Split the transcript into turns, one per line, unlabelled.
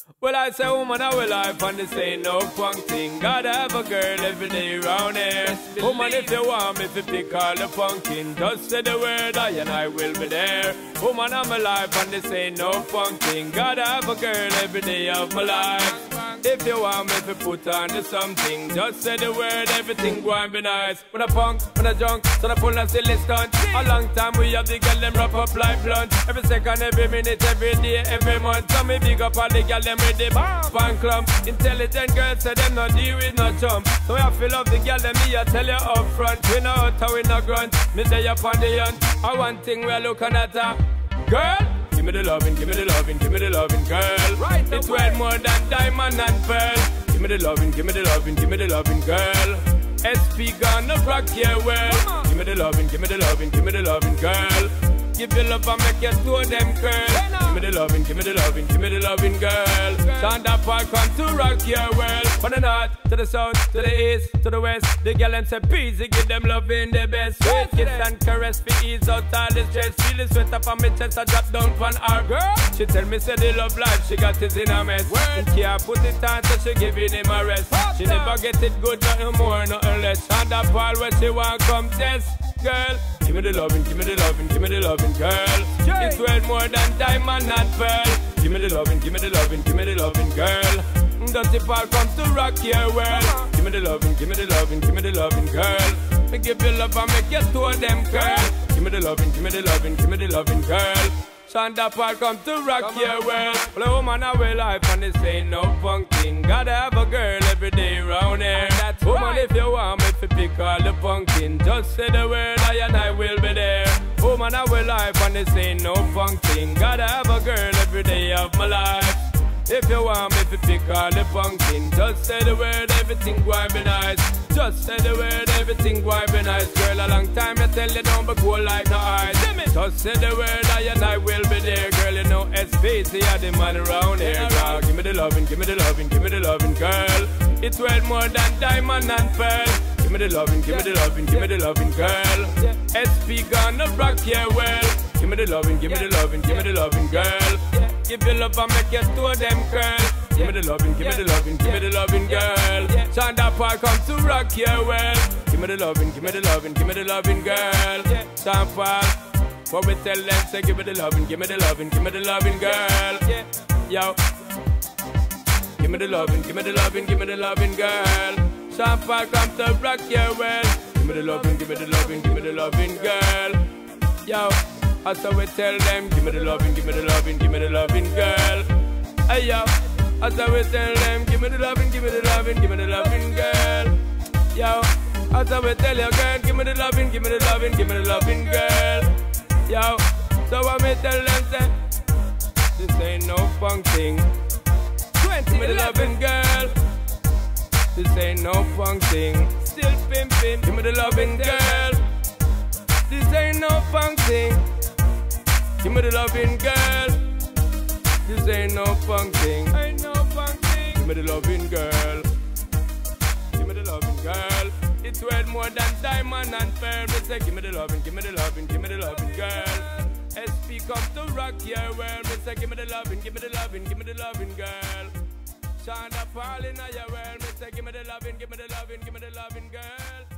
Well, I say, woman, I will life, and this ain't no punk thing. Gotta have a girl every day round here. Woman, if you want me to pick all the punkin, just say the word, I will be there. Woman, I'm alive, and this ain't no punk thing. Gotta have a girl every day of my life. If you want me to put on the something, just say the word, everything going be nice. When I punk, when I junk, so I pull a silly stunt. A long time we have the girl them wrap up like blunt. Every second, every minute, every day, every month. So me big up all the girl them with the pan clump. Intelligent girls say them not deal with no chump. So I feel love the girl them me I tell you up front. We no out we no grunt. Me day up on the hunt. I one thing we're looking at her. Girl, give me the loving, give me the loving, give me the loving, girl. Right, it's worth more than diamond and pearl. Give me the loving, give me the loving, give me the loving, girl. SP gonna rock your world. Give me the loving, give me the loving, give me the loving, girl. Give you love and make you to them, girl. Give me the loving, give me the loving, give me the loving, girl. Shonda Paul come to rock your world. From the north to the south, to the east, to the west. The girl and say peasy, give them loving the best. Sweet kiss and caress for ease out all the stress. Feel the sweat up on my chest, I drop down on her, girl. She tell me say the love life, she got it in a mess. And can't put it on, so she giving him a rest. She never get it good, nothing more, nothing less. Shonda Paul when she want come test. Girl, give me the loving, give me the loving, give me the loving, girl. It's worth more than diamond and pearl. Give me the loving, give me the loving, give me the loving, girl. Dirty Paul comes to rock your world. Give me the loving, give me the loving, give me the loving, girl. Me give you love and make you to them, girl. Give me the loving, give me the loving, give me the loving, girl. Shonda Paul come to rock your world. Well, a woman I will life and this ain't no punk thing. Gotta have a girl every day round here. That's woman, right. If you want me to pick all the pumpkin, just say the word, I will be there. Woman I will life and this ain't no punk thing. Gotta have a girl every day of my life. If you want me to pick all the pumpkin, just say the word, everything going be nice. Just say the word, everything going be nice. Girl, a long time I tell you don't be cool like no ice. Just say the word, I will be there. Girl, you know SPC are the man around here. Girl, give me the loving, give me the loving, give me the loving, girl. It's worth more than diamond and pearl. Give me the loving, give me the loving, give me the loving, girl. SP gonna rock your world. Give me the loving, give me the loving, give me the loving, girl. Give you love and make you to them, girl. Give me the loving, give me the loving, give me the loving, girl. Shonda Paul come to rock your world. Give me the loving, give me the loving, give me the loving, girl. Shonda Paul, what we tell them, say give me the loving, give me the loving, give me the loving, girl. Yo, give me the loving, give me the loving, give me the loving, girl. Shonda Paul come to rock your world. Give me the loving, give me the loving, give me the loving, girl. Yo. That's how we tell them, give me the loving, give me the loving, give me the loving, girl. Hey yo, that's how we tell them, give me the loving, give me the loving, give me the loving, girl. Yo, that's how we tell you, girl, give me the loving, give me the loving, give me the loving, girl. Yo, so when we tell them, say, this ain't no punk thing. Give me the loving, girl. This ain't no punk thing. Still pimping, give me the loving, girl. This ain't no punk thing. Give me the loving, girl. This ain't no punk thing. Ain't no punk thing. Give me the loving, girl. Give me the loving, girl. It's worth more than diamond and pearl. Me say, give me the loving, give me the loving, give me the loving, girl. SP come to rock your world. Me say, give me the loving, give me the loving, give me the loving, girl. Shonda Paul in your world. Me say, give me the loving, give me the loving, give me the loving, girl.